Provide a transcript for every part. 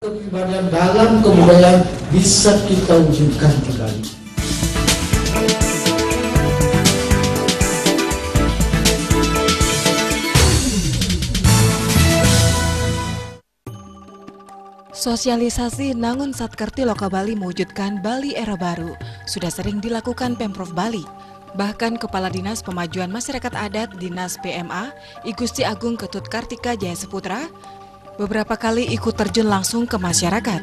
Kepribadian dalam kebudayaan bisa kita wujudkan kembali. Sosialisasi Nangun Satkerti Loka Bali mewujudkan Bali Era Baru sudah sering dilakukan Pemprov Bali. Bahkan Kepala Dinas Pemajuan Masyarakat Adat Dinas PMA, I Gusti Agung Ketut Kartika Jaya Seputra, beberapa kali ikut terjun langsung ke masyarakat.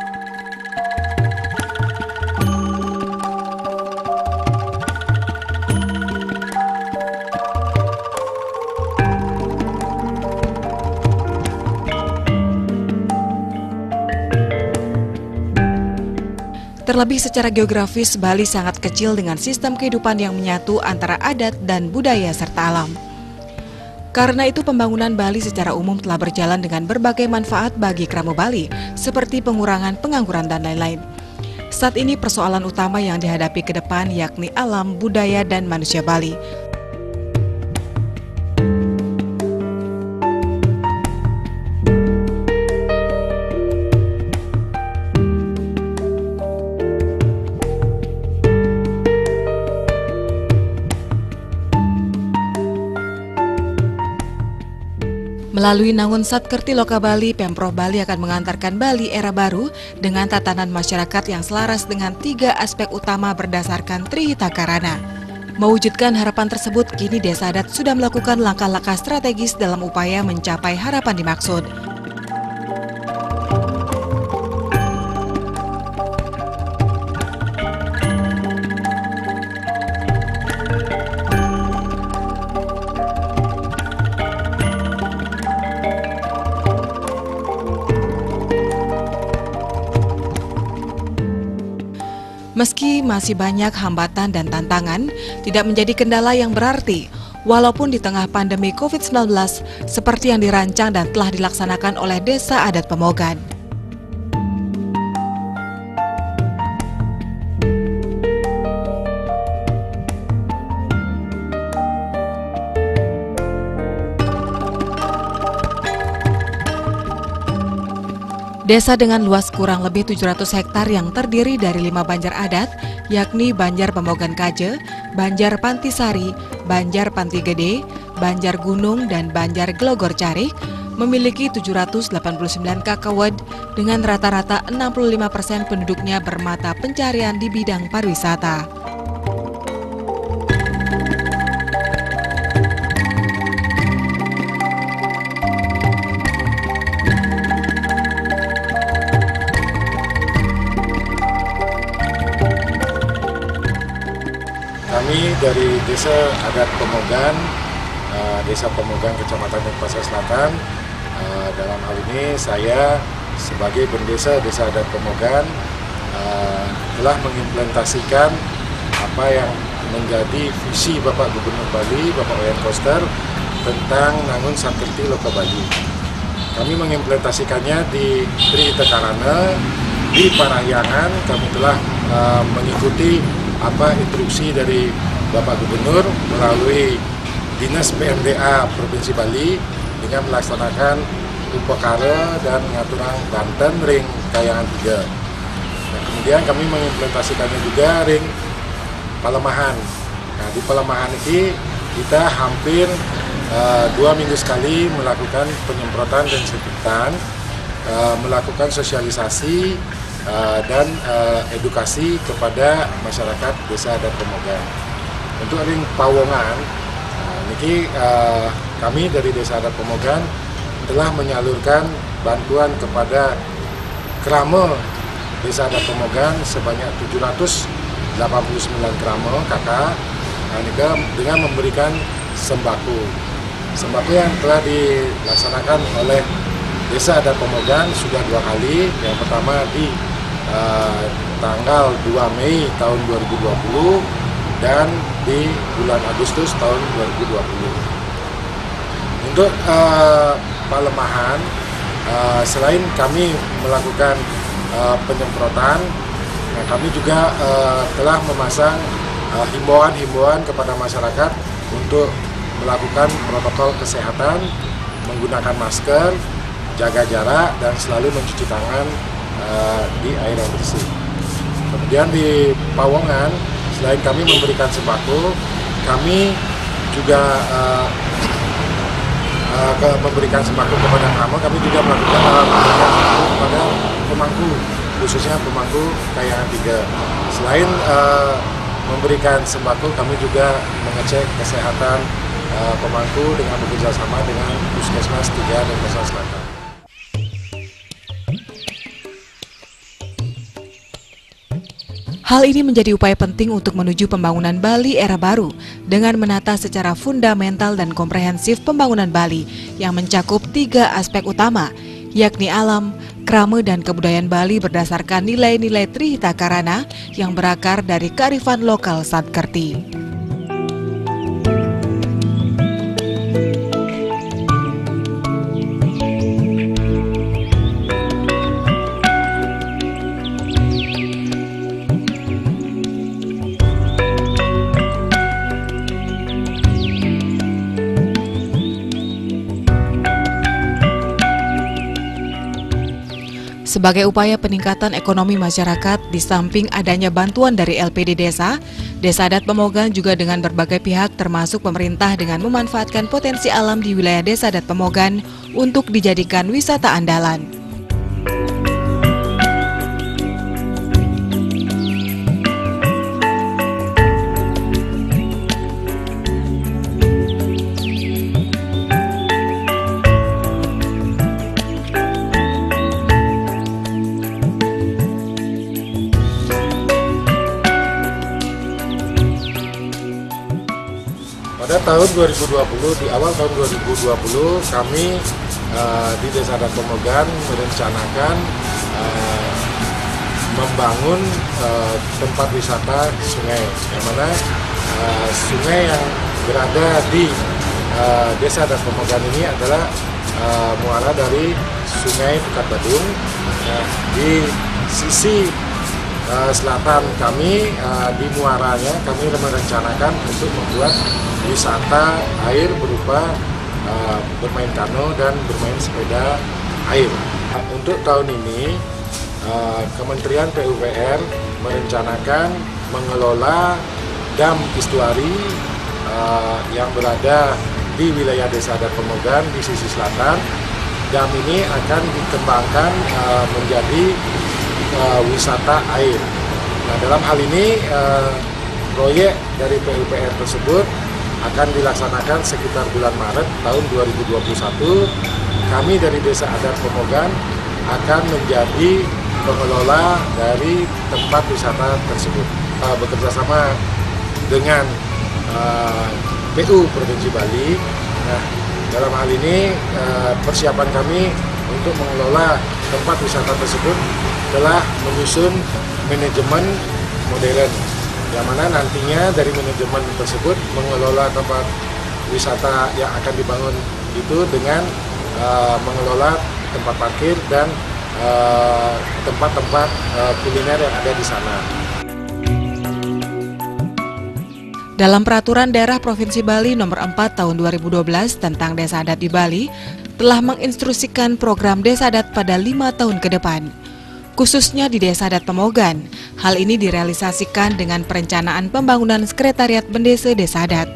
Terlebih secara geografis, Bali sangat kecil dengan sistem kehidupan yang menyatu antara adat dan budaya serta alam. Karena itu pembangunan Bali secara umum telah berjalan dengan berbagai manfaat bagi Kramo Bali, seperti pengurangan pengangguran dan lain-lain. Saat ini persoalan utama yang dihadapi ke depan yakni alam, budaya, dan manusia Bali. Melalui Nangun Satkerti Loka Bali, Pemprov Bali akan mengantarkan Bali Era Baru dengan tatanan masyarakat yang selaras dengan 3 aspek utama berdasarkan Trihita Karana. Mewujudkan harapan tersebut, kini Desa Adat sudah melakukan langkah-langkah strategis dalam upaya mencapai harapan dimaksud. Meski masih banyak hambatan dan tantangan, tidak menjadi kendala yang berarti, walaupun di tengah pandemi COVID-19, seperti yang dirancang dan telah dilaksanakan oleh Desa Adat Pemogan. Desa dengan luas kurang lebih 700 hektar yang terdiri dari 5 banjar adat, yakni Banjar Pemogan Kaje, Banjar Pantisari, Banjar Panti Gede, Banjar Gunung, dan Banjar Glogor Carik, memiliki 789 kakawed dengan rata-rata 65% penduduknya bermata pencarian di bidang pariwisata. Kami dari Desa Adat Pemogan, Desa Pemogan Kecamatan Denpasar Selatan, dalam hal ini saya sebagai pendesa Desa Adat Pemogan telah mengimplementasikan apa yang menjadi visi Bapak Gubernur Bali, Bapak Wayan Koster, tentang Nangun Satkerti Loka Bali. Kami mengimplementasikannya di Trihita Karana, di Parahyangan. Kami telah mengikuti instruksi dari Bapak Gubernur melalui Dinas PMDA Provinsi Bali dengan melaksanakan Upakara dan Ngaturang Banten Ring Kayangan 3. Nah, kemudian kami mengimplementasikannya juga Ring Palemahan. Nah, di Palemahan ini kita hampir 2 minggu sekali melakukan penyemprotan dan desinfektan, melakukan sosialisasi dan edukasi kepada masyarakat Desa Adat Pemogan. Untuk Ring Pawongan, niki kami dari Desa Adat Pemogan telah menyalurkan bantuan kepada Kramo Desa Adat Pemogan sebanyak 789 kramo kakak, dengan memberikan sembako. Sembako yang telah dilaksanakan oleh Desa Adat Pemogan sudah 2 kali. Yang pertama di tanggal 2 Mei tahun 2020 dan di bulan Agustus tahun 2020. Untuk Palemahan, selain kami melakukan penyemprotan, kami juga telah memasang himbauan-himbauan kepada masyarakat untuk melakukan protokol kesehatan, menggunakan masker, jaga jarak dan selalu mencuci tangan di air yang bersih. Kemudian di Pawongan, selain kami memberikan sembako, kami juga memberikan sembako kepada tamu. Kami juga memberikan sembako kepada pemangku, khususnya pemangku Kayangan 3. Selain memberikan sembako, kami juga mengecek kesehatan pemangku dengan bekerja sama dengan Puskesmas 3 dan Pasar Selatan. Hal ini menjadi upaya penting untuk menuju pembangunan Bali era baru dengan menata secara fundamental dan komprehensif pembangunan Bali yang mencakup 3 aspek utama, yakni alam, krama, dan kebudayaan Bali berdasarkan nilai-nilai Trihita Karana yang berakar dari kearifan lokal Satkerti. Sebagai upaya peningkatan ekonomi masyarakat, di samping adanya bantuan dari LPD Desa, Desa Adat Pemogan juga dengan berbagai pihak termasuk pemerintah dengan memanfaatkan potensi alam di wilayah Desa Adat Pemogan untuk dijadikan wisata andalan. Pada tahun 2020, di awal tahun 2020, kami di Desa Adat Pemogan merencanakan membangun tempat wisata sungai, yang mana sungai yang berada di Desa Adat Pemogan ini adalah muara dari Sungai Pukat Badung. Di sisi selatan kami, di muaranya kami merencanakan untuk membuat wisata air berupa bermain kano dan bermain sepeda air. Untuk tahun ini Kementerian PUPR merencanakan mengelola dam istuari yang berada di wilayah Desa Adat Pemogan di sisi selatan. Dam ini akan dikembangkan menjadi wisata air. Nah, dalam hal ini proyek dari PUPR tersebut akan dilaksanakan sekitar bulan Maret tahun 2021. Kami dari Desa Adat Pemogan akan menjadi pengelola dari tempat wisata tersebut. Bekerja sama dengan PU Provinsi Bali. Nah, dalam hal ini persiapan kami untuk mengelola tempat wisata tersebut telah menyusun manajemen modern, yang mana nantinya dari manajemen tersebut mengelola tempat wisata yang akan dibangun itu dengan mengelola tempat parkir dan tempat-tempat kuliner yang ada di sana. Dalam Peraturan Daerah Provinsi Bali Nomor 4 Tahun 2012 tentang Desa Adat di Bali, telah menginstruksikan program Desa Adat pada 5 tahun ke depan. Khususnya di Desa Adat Pemogan, hal ini direalisasikan dengan perencanaan pembangunan Sekretariat Bendesa Desa Adat.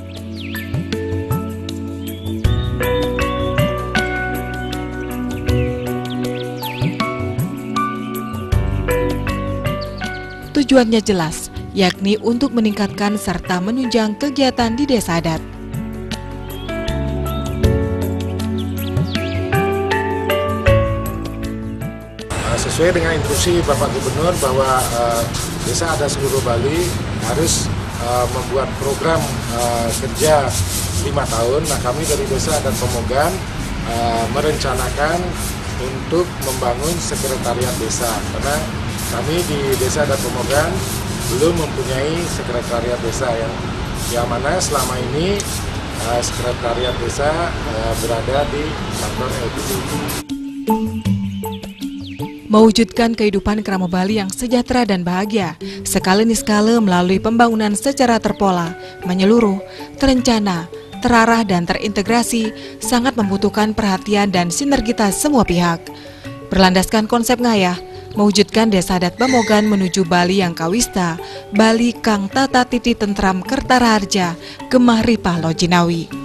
Tujuannya jelas, yakni untuk meningkatkan serta menunjang kegiatan di Desa Adat. Sesuai dengan instruksi Bapak Gubernur bahwa Desa Adat seluruh Bali harus membuat program kerja 5 tahun. Nah, kami dari Desa Adat Pemogan merencanakan untuk membangun sekretariat desa, karena kami di Desa Adat Pemogan belum mempunyai sekretariat desa yang mana selama ini sekretariat desa berada di kantor LPD. Mewujudkan kehidupan Krama Bali yang sejahtera dan bahagia, sekali niskala melalui pembangunan secara terpola, menyeluruh, terencana, terarah dan terintegrasi sangat membutuhkan perhatian dan sinergitas semua pihak. Berlandaskan konsep ngayah, mewujudkan Desa Adat Bemogan menuju Bali yang kawista, Bali kang tata titi tentram Kertaraharja, Gemah Ripah Lojinawi.